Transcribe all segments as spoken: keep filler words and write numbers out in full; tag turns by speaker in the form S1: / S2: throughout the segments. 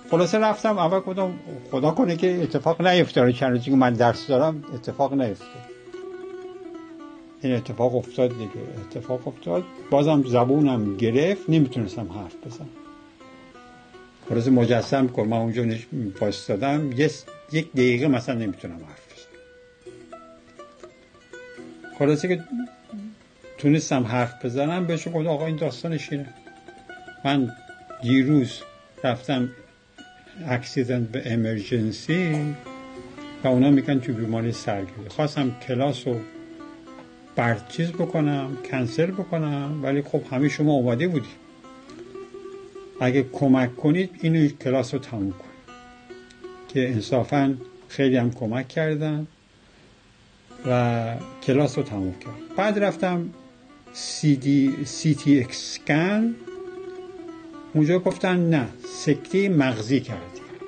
S1: خلاصه رفتم اول گفتم خدا کنه که اتفاق نیفتاره، چند که من درس دارم اتفاق نیفته. این اتفاق افتاد دیگه، اتفاق افتاد. بازم زبونم گرفت، نمیتونستم حرف بزنم. خلاصه مجسم کنم من اونجا وایسادم، یک دقیقه مثلا نمیتونم حرف بزنم. خلاصه که تونستم حرف بزنم، بهش گفتم آقا این داستانش اینه، من دیروز رفتم اکسیدنت به امرجنسی و اونا میگن تو بیماری سرگیری، خواستم کلاس رو برچیز بکنم، کنسل بکنم، ولی خب همه شما اومده بودی، اگه کمک کنید اینو کلاس رو تموم کنید. که انصافاً خیلی هم کمک کردن و کلاس رو تموم کرد. بعد رفتم سی دی سی تی اسکن، اونجا گفتن نه سکته مغزی کردی.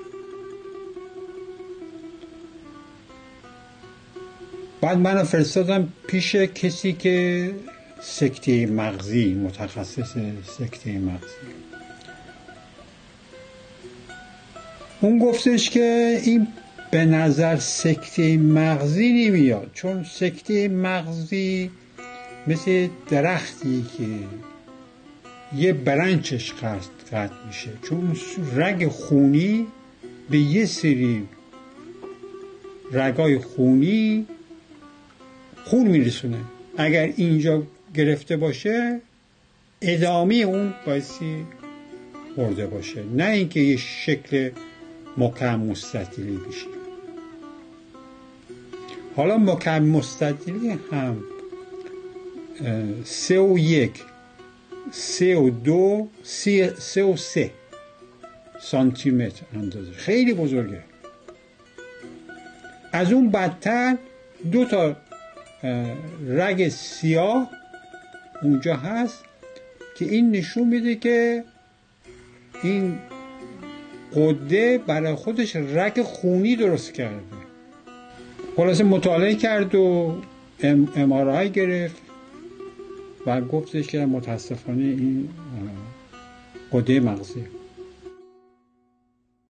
S1: بعد منو فرستادم پیش کسی که سکته مغزی، متخصص سکته مغزی. اون گفتش که این به نظر سکته مغزی نمیاد، چون سکته مغزی مثل درختی که یه برنچش قطع میشه، چون رگ خونی به یه سری رگای خونی خون میرسونه. اگر اینجا گرفته باشه ادامه اون بایستی مرده باشه، نه اینکه یه شکل مکعب مستطیلی بشه. حالا مکعب مستطیلی هم سه و یک، سه و دو، سه, سه و سه سانتی متر اندازه، خیلی بزرگه. از اون بدتر دو تا رگ سیاه اونجا هست که این نشون میده که این غده برای خودش رگ خونی درست کرده. خلاصه مطالعه کرد و ام آر آی گرفت و گفتش که متاسفانه این غده مغزی